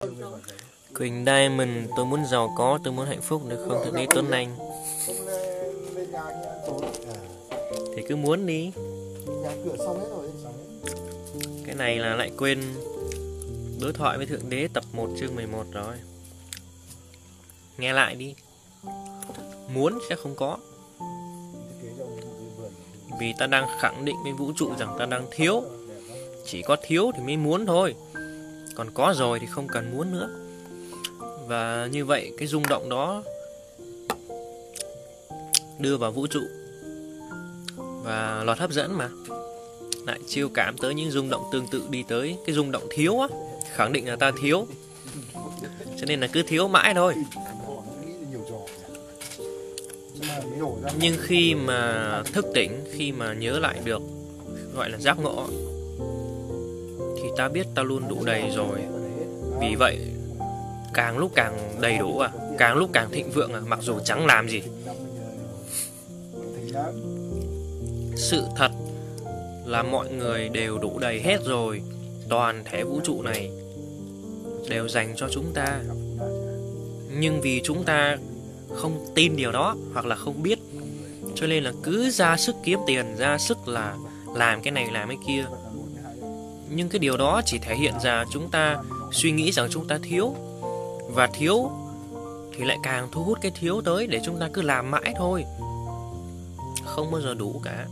Quỳnh Diamond, tôi muốn giàu có, tôi muốn hạnh phúc được không Thượng Đế Tuấn Anh? Thì cứ muốn đi. Cái này là lại quên đối thoại với Thượng Đế tập 1 chương 11 rồi. Nghe lại đi. Muốn sẽ không có. Vì ta đang khẳng định với vũ trụ rằng ta đang thiếu. Chỉ có thiếu thì mới muốn thôi. Còn có rồi thì không cần muốn nữa. Và như vậy cái rung động đó đưa vào vũ trụ. Và luật hấp dẫn mà lại chiêu cảm tới những rung động tương tự đi tới cái rung động thiếu á. Khẳng định là ta thiếu. Cho nên là cứ thiếu mãi thôi. Nhưng khi mà thức tỉnh, khi mà nhớ lại được, gọi là giác ngộ, thì ta biết ta luôn đủ đầy rồi. Vì vậy càng lúc càng đầy đủ à, càng lúc càng thịnh vượng à, mặc dù chẳng làm gì. Sự thật là mọi người đều đủ đầy hết rồi. Toàn thể vũ trụ này đều dành cho chúng ta. Nhưng vì chúng ta không tin điều đó, hoặc là không biết, cho nên là cứ ra sức kiếm tiền, ra sức là làm cái này làm cái kia. Nhưng cái điều đó chỉ thể hiện ra chúng ta suy nghĩ rằng chúng ta thiếu. Và thiếu thì lại càng thu hút cái thiếu tới, để chúng ta cứ làm mãi thôi. Không bao giờ đủ cả.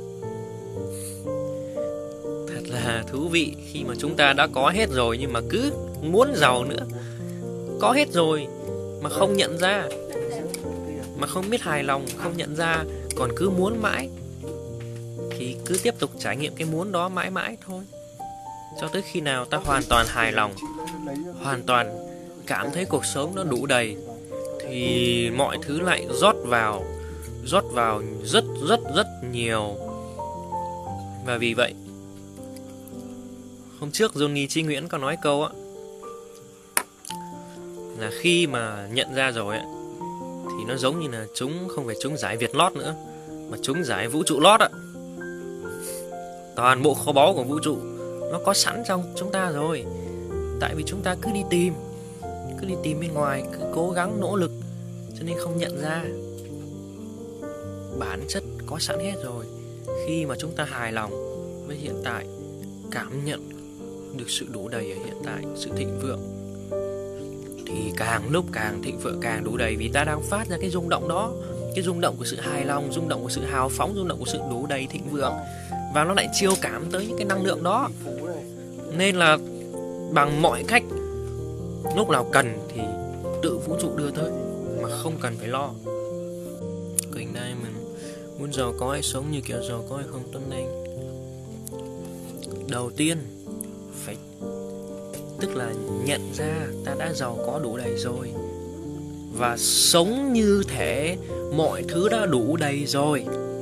Thật là thú vị khi mà chúng ta đã có hết rồi nhưng mà cứ muốn giàu nữa. Có hết rồi mà không nhận ra, mà không biết hài lòng, không nhận ra, còn cứ muốn mãi, thì cứ tiếp tục trải nghiệm cái muốn đó mãi mãi thôi. Cho tới khi nào ta hoàn toàn hài lòng, hoàn toàn cảm thấy cuộc sống nó đủ đầy, thì mọi thứ lại rót vào rất nhiều. Và vì vậy hôm trước Johnny Chí Nguyễn có nói câu á, là khi mà nhận ra rồi ấy, thì nó giống như là chúng không phải chúng giải Việt lót nữa, mà chúng giải vũ trụ lót ạ. Toàn bộ kho báu của vũ trụ nó có sẵn trong chúng ta rồi. Tại vì chúng ta cứ đi tìm bên ngoài, cứ cố gắng nỗ lực, cho nên không nhận ra. Bản chất có sẵn hết rồi. Khi mà chúng ta hài lòng với hiện tại, cảm nhận được sự đủ đầy ở hiện tại, sự thịnh vượng, thì càng lúc càng thịnh vượng, càng đủ đầy. Vì ta đang phát ra cái rung động đó, cái rung động của sự hài lòng, rung động của sự hào phóng, rung động của sự đủ đầy thịnh vượng. Và nó lại chiêu cảm tới những cái năng lượng đó. Nên là bằng mọi cách, lúc nào cần thì tự vũ trụ đưa tới, mà không cần phải lo. Quỳnh Diamond, muốn giàu có hay sống như kiểu giàu có hay không Tuấn Anh? Đầu tiên phải, tức là nhận ra ta đã giàu có đủ đầy rồi, và sống như thể mọi thứ đã đủ đầy rồi.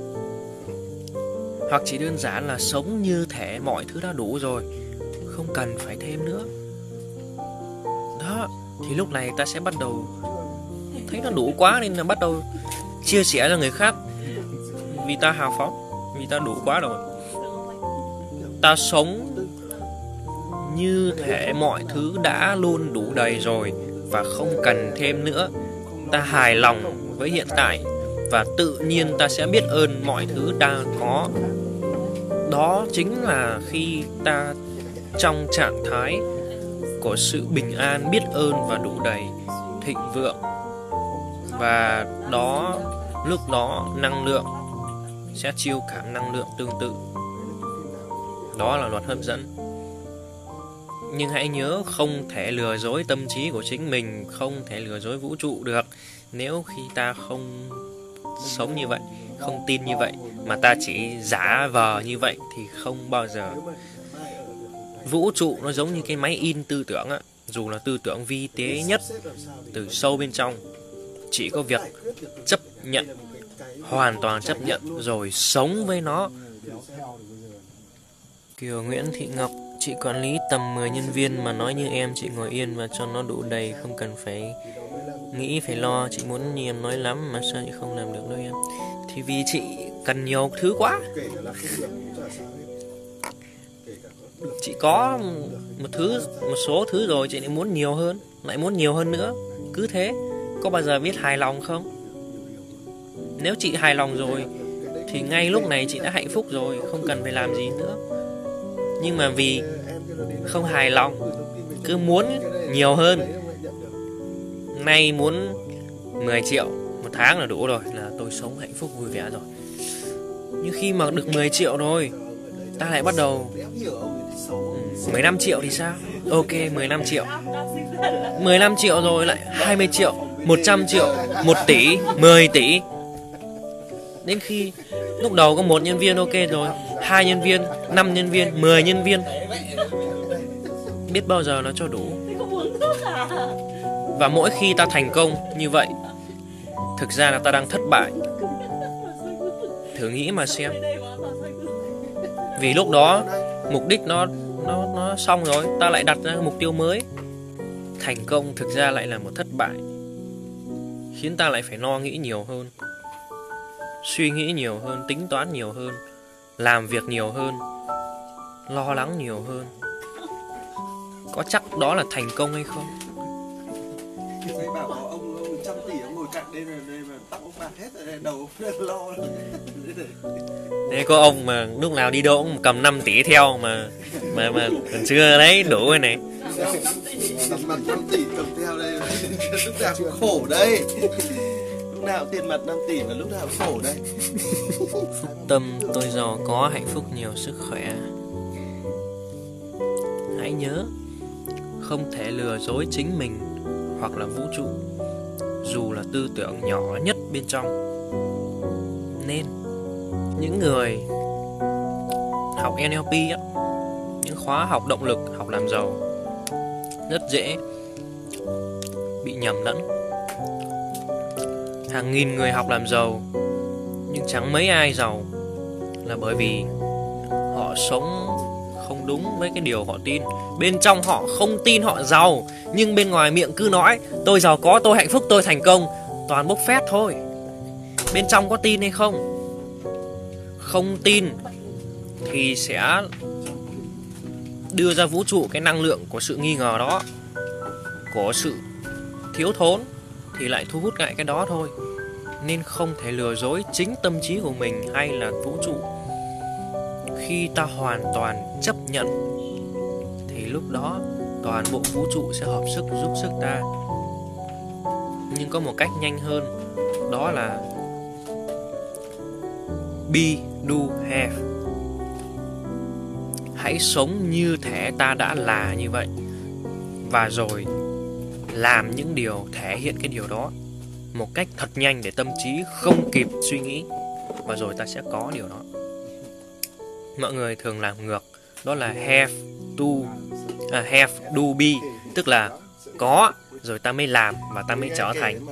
Hoặc chỉ đơn giản là sống như thể mọi thứ đã đủ rồi, không cần phải thêm nữa. Đó, thì lúc này ta sẽ bắt đầu thấy nó đủ quá, nên là bắt đầu chia sẻ cho người khác. Vì ta hào phóng, vì ta đủ quá rồi. Ta sống như thể mọi thứ đã luôn đủ đầy rồi và không cần thêm nữa. Ta hài lòng với hiện tại, và tự nhiên ta sẽ biết ơn mọi thứ đang có. Đó chính là khi ta trong trạng thái của sự bình an, biết ơn và đủ đầy, thịnh vượng. Và đó, lúc đó năng lượng sẽ chiêu cảm năng lượng tương tự. Đó là luật hấp dẫn. Nhưng hãy nhớ, không thể lừa dối tâm trí của chính mình, không thể lừa dối vũ trụ được. Nếu khi ta không sống như vậy, không tin như vậy, mà ta chỉ giả vờ như vậy, thì không bao giờ. Vũ trụ nó giống như cái máy in tư tưởng á. Dù là tư tưởng vi tế nhất, từ sâu bên trong, chỉ có việc chấp nhận, hoàn toàn chấp nhận, rồi sống với nó. Kiều Nguyễn Thị Ngọc, chị quản lý tầm 10 nhân viên mà nói như em, chị ngồi yên và cho nó đủ đầy, không cần phải nghĩ phải lo. Chị muốn như em nói lắm mà sao chị không làm được đâu em? Thì vì chị cần nhiều thứ quá. Chị có một số thứ rồi, chị lại muốn nhiều hơn, lại muốn nhiều hơn nữa. Cứ thế, có bao giờ biết hài lòng không? Nếu chị hài lòng rồi thì ngay lúc này chị đã hạnh phúc rồi, không cần phải làm gì nữa. Nhưng mà vì không hài lòng, cứ muốn nhiều hơn. Nay muốn 10 triệu một tháng là đủ rồi, là tôi sống hạnh phúc vui vẻ rồi. Nhưng khi mà được 10 triệu rồi, ta lại bắt đầu 15 triệu thì sao? Ok, 15 triệu 15 triệu rồi lại 20 triệu 100 triệu 1 tỷ 10 tỷ. Đến khi lúc đầu có 1 nhân viên ok rồi, 2 nhân viên, 5 nhân viên, 10 nhân viên, biết bao giờ nó cho đủ. Và mỗi khi ta thành công như vậy, thực ra là ta đang thất bại. Thử nghĩ mà xem. Vì lúc đó mục đích nó xong rồi, ta lại đặt ra mục tiêu mới. Thành công thực ra lại là một thất bại, khiến ta lại phải lo nghĩ nhiều hơn, suy nghĩ nhiều hơn, tính toán nhiều hơn, làm việc nhiều hơn, lo lắng nhiều hơn. Có chắc đó là thành công hay không? Giấy bảo có ông 100 tỷ ông ngồi cạnh đây mà tóc ông bạc hết rồi, đầu lo. Thế có ông mà lúc nào đi đâu cũng cầm 5 tỷ theo mà còn chưa đấy, đủ rồi này. Tiền mặt 5 tỷ cầm theo đây, lúc nào cũng khổ đây. Lúc nào tiền mặt 5 tỷ và lúc nào cũng khổ đây. Phúc tâm tôi giàu có, hạnh phúc nhiều, sức khỏe. Hãy nhớ, không thể lừa dối chính mình hoặc là vũ trụ, dù là tư tưởng nhỏ nhất bên trong. Nên những người học NLP á, những khóa học động lực, học làm giàu rất dễ bị nhầm lẫn. Hàng nghìn người học làm giàu nhưng chẳng mấy ai giàu, là bởi vì họ sống không đúng với cái điều họ tin. Bên trong họ không tin họ giàu, nhưng bên ngoài miệng cứ nói tôi giàu có, tôi hạnh phúc, tôi thành công. Toàn bốc phét thôi. Bên trong có tin hay không? Không tin thì sẽ đưa ra vũ trụ cái năng lượng của sự nghi ngờ đó, của sự thiếu thốn, thì lại thu hút lại cái đó thôi. Nên không thể lừa dối chính tâm trí của mình hay là vũ trụ. Khi ta hoàn toàn chấp nhận thì lúc đó toàn bộ vũ trụ sẽ hợp sức giúp sức ta. Nhưng có một cách nhanh hơn, đó là be, do, have. Hãy sống như thể ta đã là như vậy, và rồi làm những điều thể hiện cái điều đó một cách thật nhanh để tâm trí không kịp suy nghĩ, và rồi ta sẽ có điều đó. Mọi người thường làm ngược, đó là have, do, be, tức là có rồi ta mới làm và ta mới trở thành.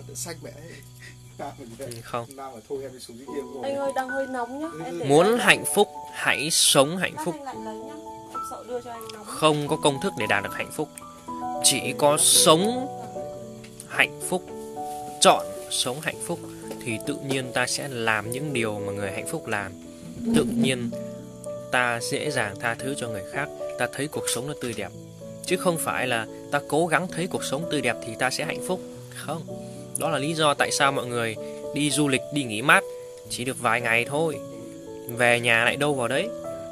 Không. Anh ơi, đang hơi nóng nhá. Muốn hạnh phúc, hãy sống hạnh phúc. Không có công thức để đạt được hạnh phúc, chỉ có sống hạnh phúc, chọn sống hạnh phúc, thì tự nhiên ta sẽ làm những điều mà người hạnh phúc làm. Tự nhiên ta dễ dàng tha thứ cho người khác, ta thấy cuộc sống nó tươi đẹp. Chứ không phải là ta cố gắng thấy cuộc sống tươi đẹp thì ta sẽ hạnh phúc. Không. Đó là lý do tại sao mọi người đi du lịch, đi nghỉ mát chỉ được vài ngày thôi, về nhà lại đâu vào đấy.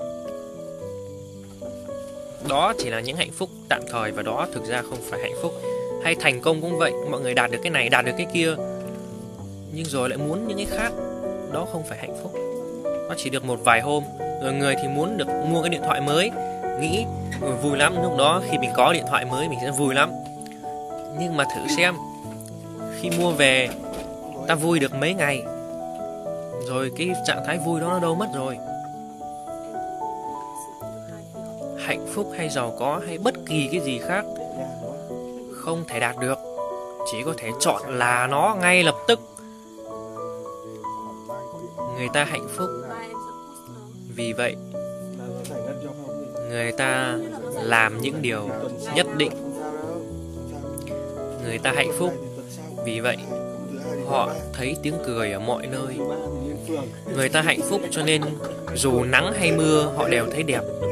Đó chỉ là những hạnh phúc tạm thời, và đó thực ra không phải hạnh phúc. Hay thành công cũng vậy, mọi người đạt được cái này, đạt được cái kia, nhưng rồi lại muốn những cái khác. Đó không phải hạnh phúc. Nó chỉ được một vài hôm. Rồi người thì muốn được mua cái điện thoại mới, nghĩ vui lắm, lúc đó khi mình có điện thoại mới mình sẽ vui lắm. Nhưng mà thử xem, khi mua về ta vui được mấy ngày, rồi cái trạng thái vui đó nó đâu mất rồi. Hạnh phúc hay giàu có hay bất kỳ cái gì khác không thể đạt được, chỉ có thể chọn là nó ngay lập tức. Người ta hạnh phúc vì vậy người ta làm những điều nhất định. Người ta hạnh phúc vì vậy họ thấy tiếng cười ở mọi nơi. Người ta hạnh phúc cho nên dù nắng hay mưa họ đều thấy đẹp.